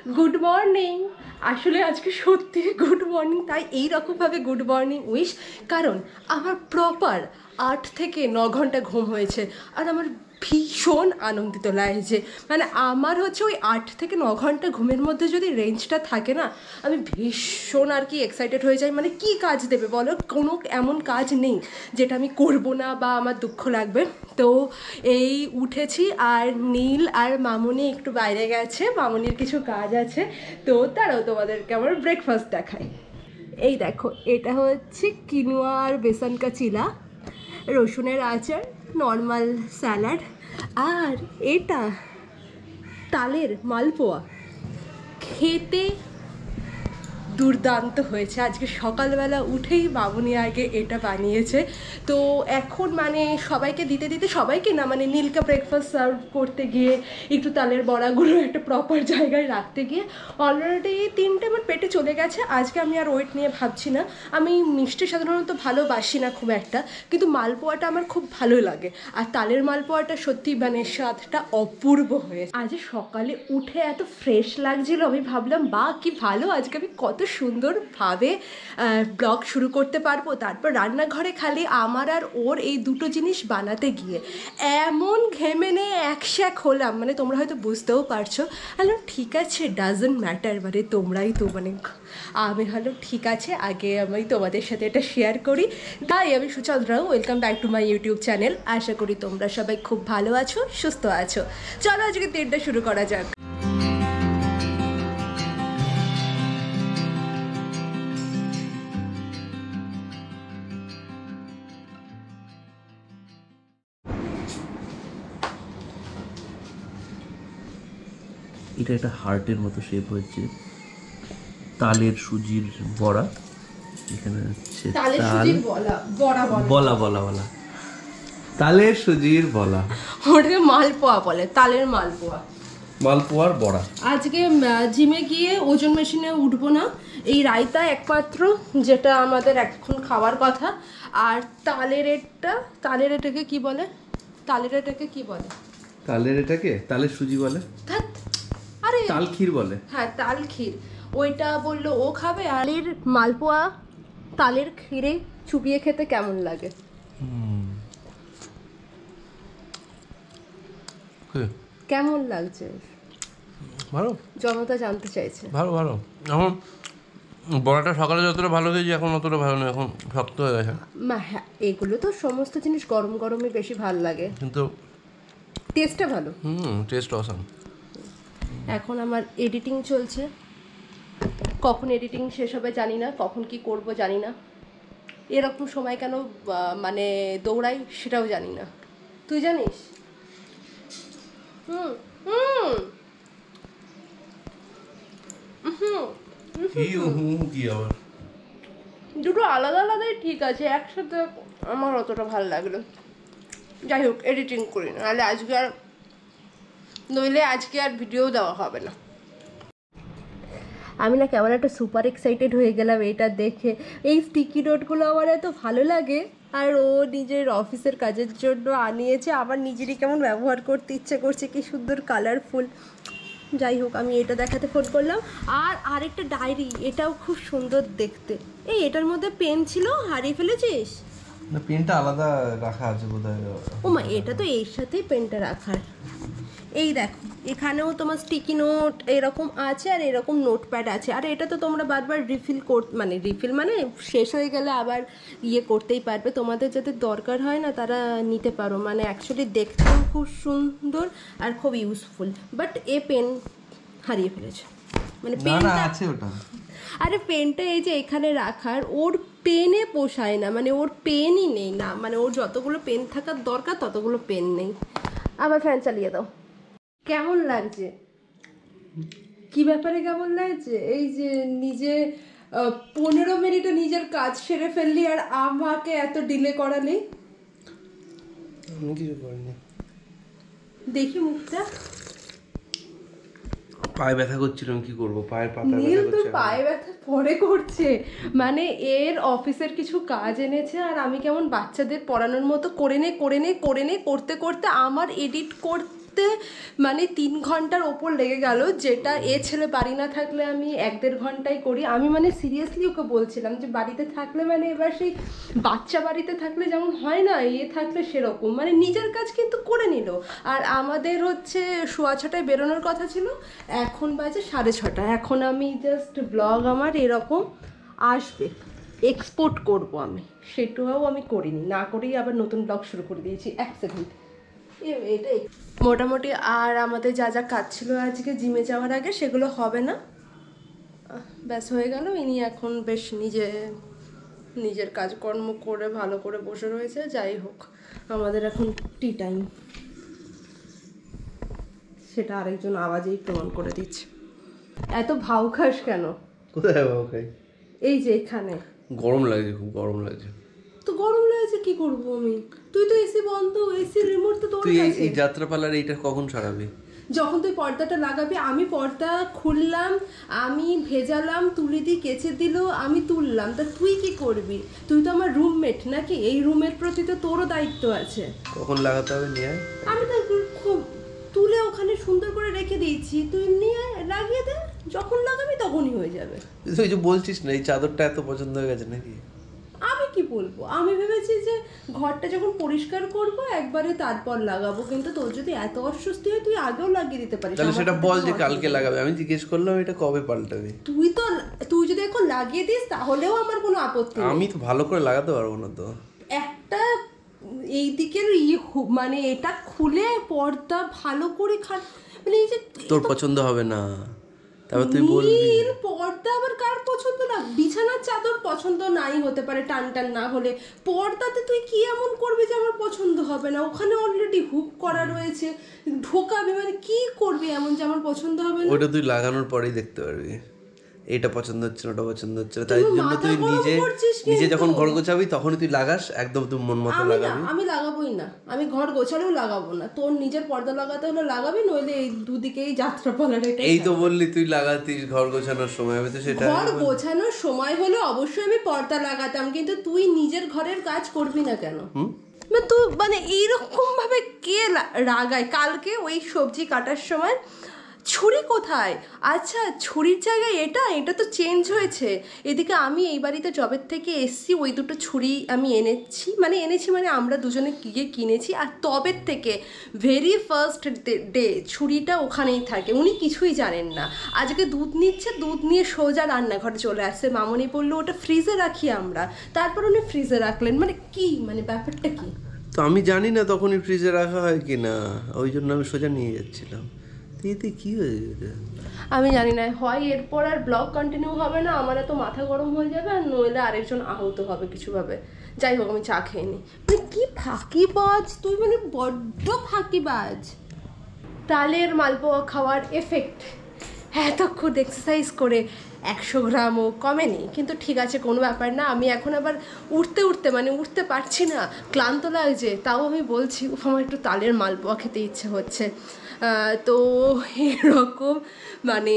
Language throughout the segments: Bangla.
Good morning. আসলে আজকে সত্যি গুড মর্নিং, তাই এইরকমভাবে গুড মর্নিং উইশ, কারণ আমার প্রপার 8 থেকে 9 ঘন্টা ঘুম হয়েছে। আর আমার ভীষণ আনন্দিত লাগছে, মানে আমার হচ্ছে ওই 8 থেকে 9 ঘন্টা ঘুমের মধ্যে যদি রেঞ্জটা থাকে না, আমি ভীষণ আর কি এক্সাইটেড হয়ে যাই। মানে কি কাজ দেবে বলো, কোনো এমন কাজ নেই যেটা আমি করব না বা আমার দুঃখ লাগবে। তো এই উঠেছি, আর নীল আর মামুনি একটু বাইরে গেছে, মামুনির কিছু কাজ আছে, তো তারাও তোমাদেরকে আমার ব্রেকফাস্ট দেখায়। এই দেখো, এটা হচ্ছে কিনোয়া আর বেসন কা চিলা, রসুনের আচার, নর্মাল স্যালাড, আর এটা তালের মালপোয়া। খেতে দুর্দান্ত হয়েছে। আজকে সকালবেলা উঠেই মামুনি আগে এটা বানিয়েছে। তো এখন মানে সবাইকে দিতে দিতে, সবাইকে না মানে নীলকা ব্রেকফাস্ট সার্ভ করতে গিয়ে একটু তালের বড়াগুলো একটা প্রপার জায়গায় রাখতে গিয়ে অলরেডি 3টে আমার পেটে চলে গেছে। আজকে আমি আর ওয়েট নিয়ে ভাবছি না। আমি মিষ্টি সাধারণত ভালোবাসি না খুব একটা, কিন্তু মালপোয়াটা আমার খুব ভালো লাগে। আর তালের মালপোয়াটা সত্যি মানে স্বাদটা অপূর্ব হয়েছে। আজ সকালে উঠে এত ফ্রেশ লাগছিল, আমি ভাবলাম বা কি ভালো, আজকে আমি কত সুন্দরভাবে ব্লগ শুরু করতে পারবো। তারপর রান্নাঘরে খালি আমার আর ওর এই দুটো জিনিস বানাতে গিয়ে এমন ঘেমে নিয়ে একশ্যাক হলাম, মানে তোমরা হয়তো বুঝতেও পারছো। হ্যালো, ঠিক আছে, ডাজন্ট ম্যাটার, মানে তোমরাই তো মানে। আমি হলো ঠিক আছে, আগে আমি তোমাদের সাথে এটা শেয়ার করি। তাই আমি সুচন্দ্রাও, welcome back to my YouTube channel. আশা করি তোমরা সবাই খুব ভালো আছো, সুস্থ আছো। চলো আজকে দিনটা শুরু করা যাক। এটা একটা হার্টের মতো শেপ হয়েছে, তালের সুজির বড়া। এখানে হচ্ছে বলা বলা বলা তালের সুজির বলা, ওটাকে মালপোয়া বলে, তালের মালপোয়া, মালপোয়ার বড়া। আজকে জিমে গিয়ে ওজন মেশিনে উঠবো না। এই রায়তা একমাত্র যেটা আমাদের এখন খাওয়ার কথা। আর তালের এটাকে কি বলে, তালের সুজি বলে, আরে তাল ক্ষীর বলে। হ্যাঁ, তাল ক্ষীর, ওইটা বললো ও খাবে। আর এর মালপোয়া তালের ক্ষীরে চুবিয়ে খেতে কেমন লাগে? কেমন লাগছে? ভালো, জনতা জানতে চাইছে। ভালো ভালো। এখন বড়াটা সকালে যতটা ভালো খেয়েছি, এখন অতটা ভালো নয়, এখন শক্ত হয়ে গেছে। হ্যাঁ, এগুলো তো সমস্ত জিনিস গরম গরমই বেশি ভালো লাগে, কিন্তু টেস্টটা ভালো। Taste awesome. এখন আমার এডিটিং চলছে, কখন এডিটিং শেষ হবে জানি না, কখন কি করব জানি না। এরকম সময় কেন মানে দৌড়াই সেটাও জানি না। তুই জানিস? দুটো আলাদা আলাদাই ঠিক আছে, একসাথে আমার অতটা ভালো লাগলো। যাই হোক, এডিটিং করি না, নইলে আজকে আর ভিডিও দেওয়া হবে না। আমি না কেমন একটা সুপার এক্সাইটেড হয়ে গেলাম এটা দেখে। এই স্টিকি নোটগুলো আমার এত ভালো লাগে, আর ও নিজের অফিসের কাজের জন্য আনিয়েছে, আমার নিজেরই কেমন ব্যবহার করতে ইচ্ছে করছে, কি সুন্দর কালারফুল। যাই হোক, আমি এটা দেখাতে ফোন করলাম। আর আরেকটা ডায়েরি, এটাও খুব সুন্দর দেখতে। এই এটার মধ্যে পেন ছিল, হারিয়ে ফেলেছিস? না, পেনটা আলাদা রাখা আছে বোধহয়। ও মা, এটা তো এর সাথেই পেনটা রাখার। এই দেখো, এখানেও তোমার স্টিকি নোট এরকম আছে, আর এরকম নোটপ্যাড আছে। আর এটা তো তোমরা বারবার রিফিল মানে শেষ হয়ে গেলে আবার করতেই পারবে। তোমাদের যাদের দরকার হয় না তারা নিতে পারো, মানে অ্যাকচুয়ালি দেখতেও খুব সুন্দর আর খুব ইউজফুল। বাট এ পেন হারিয়ে ফেলেছে, মানে পেনটা আছে ওটা। আরে পেনটা এই যে এখানে রাখার, ওর পেনে পোষায় না, মানে ওর পেনই নেই না, মানে ওর যতগুলো পেন থাকার দরকার ততগুলো পেন নেই। আবার ফ্যান চালিয়ে দাও। কেমন লাগছে? কি ব্যাপারে কেমন লাগছে? এই যে নিজে 15 মিনিটে নিজের কাজ সেরে ফেললি, আর আমাকে এত ডিলে করালি। আমি কিছু করিনি। দেখি মুখটা। পায়ে ব্যথা করছিল, কি করবো, পায়ের পাতা নীল তোর পায়ে ব্যথা পরে করছে, মানে এর অফিসের কিছু কাজ এনেছে, আর আমি কেমন বাচ্চাদের পড়ানোর মতো করে নে করতে করতে আমার এডিট করতে আসতে মানে 3 ঘন্টার ওপর লেগে গেল, যেটা এ ছেলে বাড়ি না থাকলে আমি 1-1.5 ঘন্টায় করি। আমি মানে সিরিয়াসলি ওকে বলছিলাম যে বাড়িতে থাকলে মানে এবার সেই বাচ্চা বাড়িতে থাকলে যেমন হয় না, এ থাকলে সেরকম মানে নিজের কাজ কিন্তু করে নিল। আর আমাদের হচ্ছে 6:15 বেরোনোর কথা ছিল, এখন বাজে 6:30। এখন আমি জাস্ট ব্লগ আমার এরকম আসবে, এক্সপোর্ট করব আমি, সেটাও আমি করিনি, না করেই আবার নতুন ব্লগ শুরু করে দিয়েছি। 1 সেকেন্ড, এটাই মোটামুটি। আর আমাদের যা যা কাজ ছিল আজকে জিমে যাওয়ার আগে সেগুলো হবে না, ব্যাস হয়ে গেল। ইনি এখন বেশ নিজের কাজকর্ম করে ভালো করে বসে রয়েছে। যাই হোক, আমাদের এখন টি টাইম, সেটা আরেকজন আওয়াজেই প্রমাণ করে দিচ্ছে। এত ভাউ খাস কেন? কোথায় বাবা খাই? এই যে এখানে গরম লাগছে, খুব গরম লাগছে। তো গরম লাগছে, কি করবো আমি? তুই তো এসি বন্ধ, এসি রিমোট তো তোর তুই কাছে। এই যাত্রাপালার এইটা কখন সারাবি? যখন তুই পর্দাটা লাগাবি। আমি পর্দা খুললাম, আমি ভেজালাম, তুলি দিয়ে কেচে দিল, আমি তুললাম, তা তুই কি করবি? তুই তো আমার রুমমেট নাকি? এই রুমের প্রতি তো তোরও দায়িত্ব আছে। কখন লাগাতে হবে নিয়ে? আমি তো খুব তুলে ওখানে সুন্দর করে রেখে দিয়েছি, তুই নিয়ে লাগিয়ে দে, যখন লাগাবি তখনই হয়ে যাবে। তুই যে বলছিস না এই চাদরটা এত পছন্দ হয়ে গেছে নাকি? আমি কি বলবো, আমি ভেবেছি যে ঘরটা যখন পরিষ্কার করব একবারে তারপর লাগাবো, কিন্তু তোর যদি এত অস্বস্তি হয় তুই আগেও লাগিয়ে দিতে পারিস। তাহলে সেটা বল যে কালকে লাগাবে, আমি জিজ্ঞেস করলাম এটা কবে পাল্টাবি। তুই যদি এখন লাগিয়ে দিস তাহলেও আমার কোনো আপত্তি নেই। আমি তো ভালো করে লাগাতে পারবো না তো। একটা এই দিকের মানে এটা খুলে পর্দা ভালো করে মানে এই যে তোর পছন্দ হবে না, তারপর তুই বলবি। নীল পর্দা আবার কার পছন্দ না? বিছানার চাদর পছন্দ নাই হতে পারে, টান টান না হলে। পর্দাতে তুই কি এমন করবি যে আমার পছন্দ হবে না? ওখানে অলরেডি হুক করা রয়েছে, ঢোকাবি মানে কি করবি এমন যে আমার পছন্দ হবে না? ওটা তুই লাগানোর পরেই দেখতে পারবি এটা পছন্দ হচ্ছে না, ওটা পছন্দ হচ্ছে না। তাই জন্য তুই নিজে যখন ঘর গোছাবি তখনই তুই লাগাস, একদম তুই মন মতো লাগাবি। আমি লাগাবোই না, আমি ঘর গোছালেও লাগাবো না। তোর নিজের পর্দা লাগাতে হলে লাগাবি, নইলে এই দুদিকেই যাত্রাপালার। এই তো বললি তুই লাগাতিস ঘর গোছানোর সময়, আমি তো সেটা ঘর গোছানোর সময় হলে অবশ্যই আমি পর্দা লাগাতাম, কিন্তু তুই নিজের ঘরের কাজ করবি না কেন? তুই মানে এইরকম ভাবে কে রাগায়? কালকে ওই সবজি কাটার সময় ছুরি কোথায়? আচ্ছা, ছুরির জায়গায় এটা তো চেঞ্জ হয়েছে। এদিকে আমি এই বাড়িতে জবের থেকে এসছি, ওই দুটো ছুরি আমি এনেছি মানে আমরা দুজনে গিয়ে কিনেছি। আর তবের থেকে ভেরি ফার্স্ট ডে ছুরিটা ওখানেই থাকে, উনি কিছুই জানেন না। আজকে দুধ নিচ্ছে, দুধ নিয়ে সোজা রান্নাঘরে চলে আসছে। মামনি বললো ওটা ফ্রিজে রাখি আমরা, তারপর উনি ফ্রিজে রাখলেন। মানে কি, মানে ব্যাপারটা কি? তো আমি জানি না তখনই ফ্রিজে রাখা হয় কি না, ওই জন্য আমি সোজা নিয়ে যাচ্ছিলাম। এতে কি হয়েছে আমি জানি না, হয় এরপর আর ব্লগ কন্টিনিউ হবে না, আমার এত মাথা গরম হয়ে যাবে, আর নইলে আরেকজন আহত হবে কিছুভাবে। যাই হোক, আমি চা খেয়ে নিই। মানে কি ফাঁকিবাজ তুই, মানে বড্ড ফাঁকিবাজ। তালের মালপোয়া খাওয়ার এফেক্ট, এতক্ষণ এক্সারসাইজ করে 100 গ্রামও কমেনি, কিন্তু ঠিক আছে, কোনো ব্যাপার না। আমি এখন আবার উঠতে পারছি না, ক্লান্ত লাগছে, তাও আমি বলছি আমার একটু তালের মালপোয়া খেতে ইচ্ছে হচ্ছে। তো এরকম মানে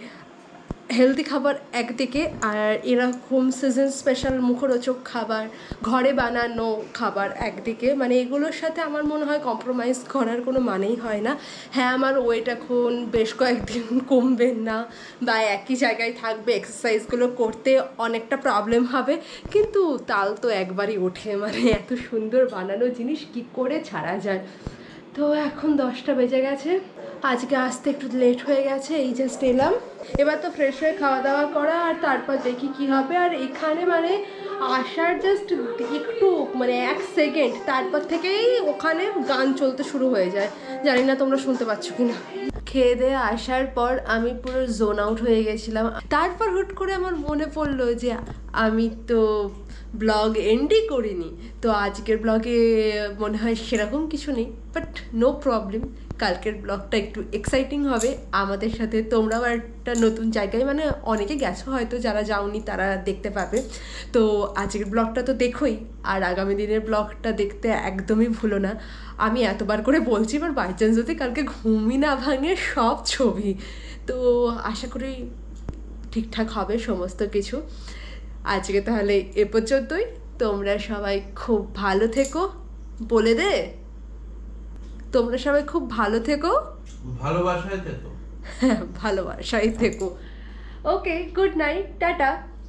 হেলদি খাবার একদিকে, আর এরকম সিজন স্পেশাল মুখরোচক খাবার, ঘরে বানানো খাবার একদিকে, মানে এগুলোর সাথে আমার মনে হয় কম্প্রোমাইজ করার কোনো মানেই হয় না। হ্যাঁ, আমার ওয়েট এখন বেশ কয়েকদিন কমবে না, বা একই জায়গায় থাকবে, এক্সারসাইজগুলো করতে অনেকটা প্রবলেম হবে, কিন্তু তাল তো একবারই ওঠে। মানে এত সুন্দর বানানো জিনিস কি করে ছাড়া যায়? তো এখন 10টা বেজে গেছে, আজকে আসতে একটু লেট হয়ে গেছে, এই জাস্ট এলাম। এবার তো ফ্রেশ হয়ে খাওয়া দাওয়া করা, আর তারপর দেখি কি হবে। আর এখানে মানে আসার জাস্ট একটু মানে 1 সেকেন্ড, তারপর থেকেই ওখানে গান চলতে শুরু হয়ে যায়। জানি না তোমরা শুনতে পাচ্ছ কি না। খেয়ে দিয়ে আসার পর আমি পুরো জোন আউট হয়ে গেছিলাম। তারপর হুট করে আমার মনে পড়লো যে আমি তো ব্লগ এন্ডই করিনি, তো আজকের ব্লগে মনে হয় সেরকম কিছু নেই, বাট নো প্রবলেম। কালকের ব্লগটা একটু এক্সাইটিং হবে আমাদের সাথে। তোমরাও একটা নতুন জায়গায়, মানে অনেকে গেছো হয়তো, যারা যাওনি তারা দেখতে পাবে। তো আজকের ব্লগটা তো দেখোই, আর আগামী দিনের ব্লগটা দেখতে একদমই ভুলো না। আমি এতবার করে বলছি, এবার বাই চান্স যদি কালকে ঘুমই না ভাঙে, সব ছবি। তো আশা করি ঠিকঠাক হবে সমস্ত কিছু। আজকে তাহলে এ পর্যন্তই। তোমরা সবাই খুব ভালো থেকো। বলে দে তোমরা সবাই খুব ভালো থেকো, ভালোবাসায় থেকো। ভালোবাসায় থেকো। Okay, good night, tata.